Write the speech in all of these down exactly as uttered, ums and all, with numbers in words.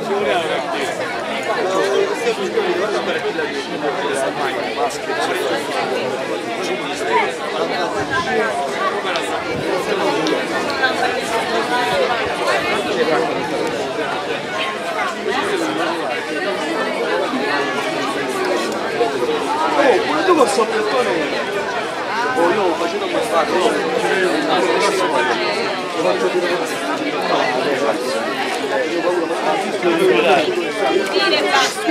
ma tu posso piattone? Oh, io facendo un passato, lo faccio dire dire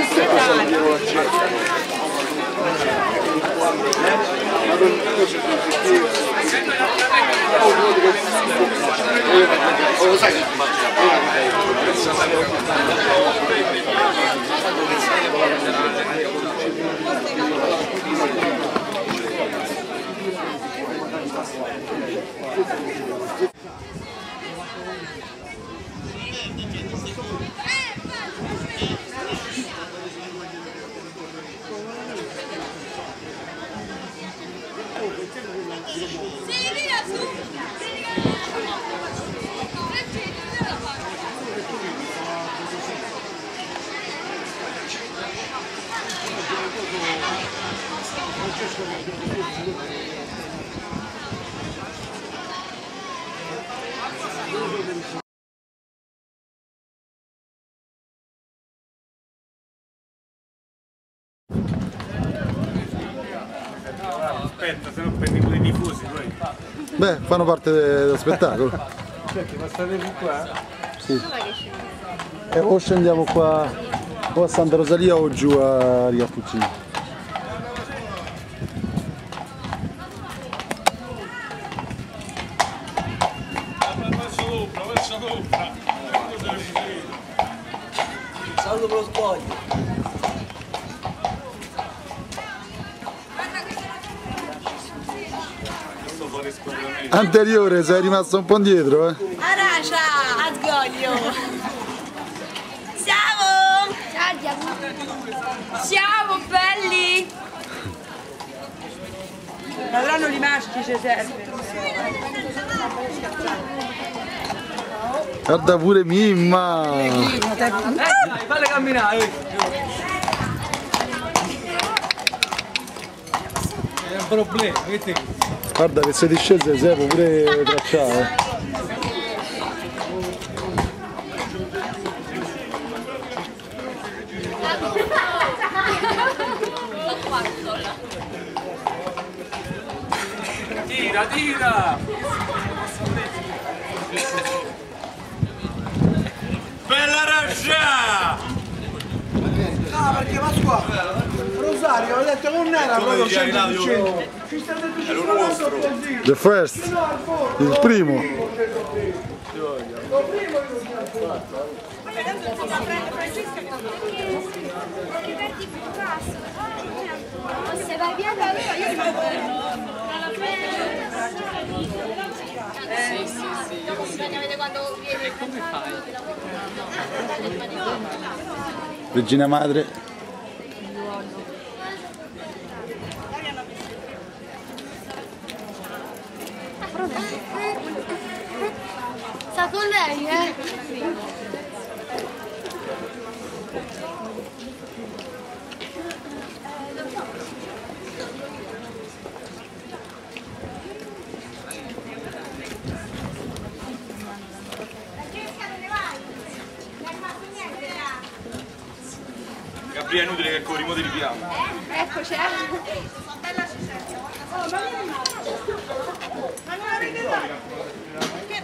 Aspetta, se no prendi pure i tifosi poi. Beh, fanno parte dello spettacolo. Senti, ma state più qua? Sì. E o scendiamo qua o a Santa Rosalia o giù a Rialpuccini. Salvo per lo sbaglio. Anteriore, sei rimasto un po' indietro, eh? Arancia, a sgoglio. Siamo! Siamo belli! Avranno i maschi, ci serve. Guarda pure Mimma! Dai, falle camminare! È un problema, vedete? Guarda che sei disceso sei pure tracciato. Tira, tira! Bella Rascia! No, perché va qua! Rosario, ho detto non era proprio cento per cento. Ci sta detto ci sta così. The first, il primo. Lo primo io sono al fatto. Se vai via da allora io Sì, sì, sì. Dopo bisogna vedere quando viene. Come fai? Regina Madre. Sta con lei, eh? Gabriele, è inutile che corriamo di ripiamo. Ecco c'è. Oh, ma vieni ma non avete dato? Che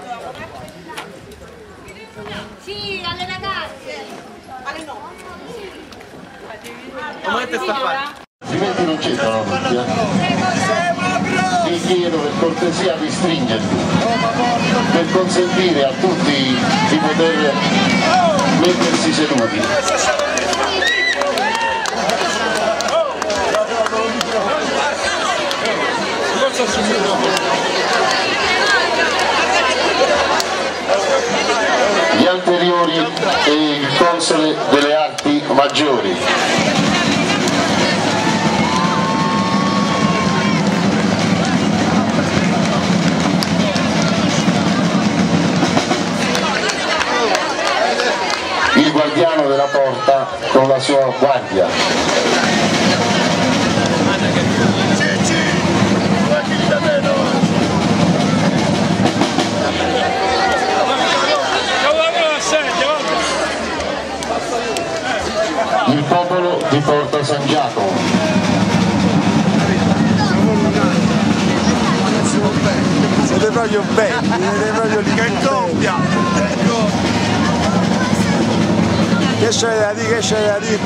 Sì, alle ragazze. alle no. Ma che sta a fare? Altrimenti non c'entra la macchina. Vi chiedo per cortesia di stringervi per consentire a tutti di poter mettersi seduti. Gli anteriori e il console delle arti maggiori. Il guardiano della porta con la sua guardia. Il popolo di Porta San Giacomo. Siete proprio belli, siete proprio lì. Che doppia! Che c'è da dire, che c'è da dire?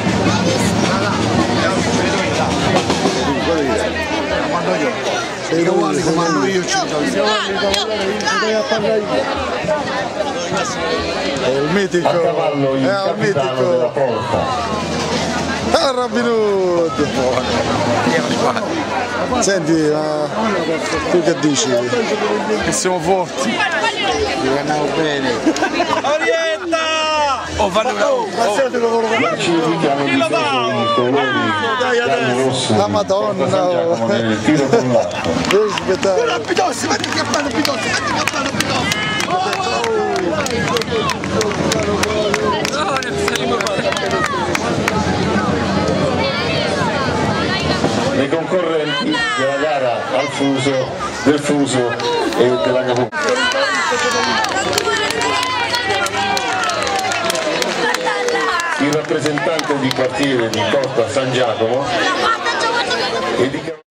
Comando io. Se io vuole comando io ci È il mitico, A cavallo il è il capitano mitico. della porta. Ah, Robin Hood! Senti, ma tu che dici? Che siamo forti. Che andiamo bene. Orietta! Oh, fanno una... Oh, Classifica hanno difeso i colori giallo-rosso La di Madonna. Porta San Giacomo nel tiro con l'arco. Devi aspettare. Pitossi, metti il cappello, Pitossi, metti il cappello, Pitossi. Le concorrenti della gara al fuso, del fuso e della capo. Il rappresentante di quartiere di Porta San Giacomo e di